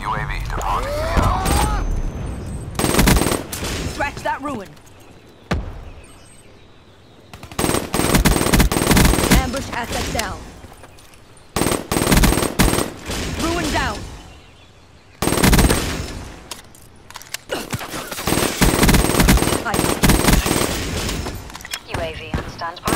UAV departing AO. Scratch that ruin. Ambush asset down. Ruin down. UAV on standby.